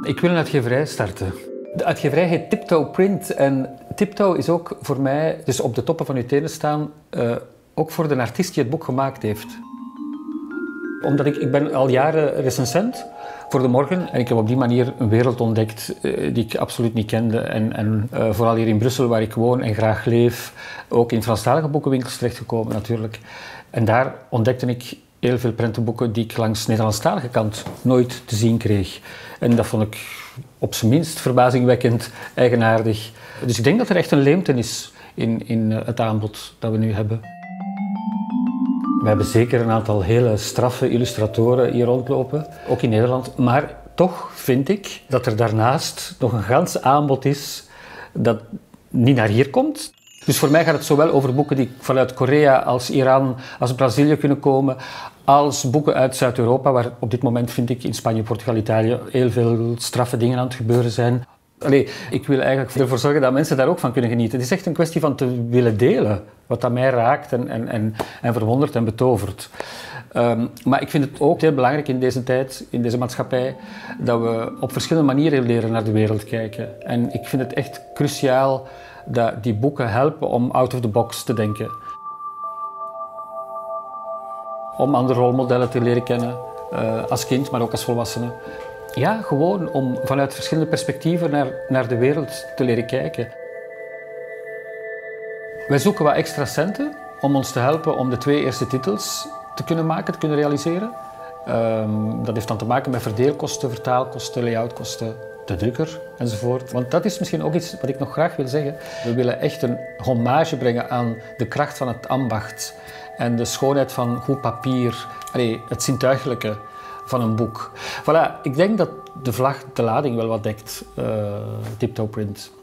Ik wil een uitgeverij starten. De uitgeverij heet Tiptoe Print en Tiptoe is ook voor mij, dus op de toppen van uw tenen staan, ook voor de artiest die het boek gemaakt heeft. Omdat ik ben al jaren recensent voor De Morgen en ik heb op die manier een wereld ontdekt die ik absoluut niet kende. En vooral hier in Brussel, waar ik woon en graag leef, ook in Franstalige boekenwinkels terechtgekomen natuurlijk. En daar ontdekte ik heel veel prentenboeken die ik langs de Nederlandstalige kant nooit te zien kreeg. En dat vond ik op zijn minst verbazingwekkend eigenaardig. Dus ik denk dat er echt een leemte is in het aanbod dat we nu hebben. We hebben zeker een aantal hele straffe illustratoren hier rondlopen, ook in Nederland. Maar toch vind ik dat er daarnaast nog een gans aanbod is dat niet naar hier komt. Dus voor mij gaat het zowel over boeken die vanuit Korea als Iran, als Brazilië kunnen komen, als boeken uit Zuid-Europa, waar op dit moment vind ik in Spanje, Portugal, Italië heel veel straffe dingen aan het gebeuren zijn. Allee, ik wil eigenlijk ervoor zorgen dat mensen daar ook van kunnen genieten. Het is echt een kwestie van te willen delen wat dat mij raakt en verwondert en betovert. Maar ik vind het ook heel belangrijk in deze tijd, in deze maatschappij, dat we op verschillende manieren leren naar de wereld kijken. En ik vind het echt cruciaal dat die boeken helpen om out of the box te denken. Om andere rolmodellen te leren kennen, als kind, maar ook als volwassene. Ja, gewoon om vanuit verschillende perspectieven naar de wereld te leren kijken. Wij zoeken wat extra centen om ons te helpen om de 2 eerste titels te kunnen maken, te kunnen realiseren. Dat heeft dan te maken met verdeelkosten, vertaalkosten, layoutkosten, de drukker enzovoort. Want dat is misschien ook iets wat ik nog graag wil zeggen. We willen echt een hommage brengen aan de kracht van het ambacht en de schoonheid van goed papier, het zintuigelijke van een boek. Voilà, ik denk dat de vlag de lading wel wat dekt, Tiptoe Print.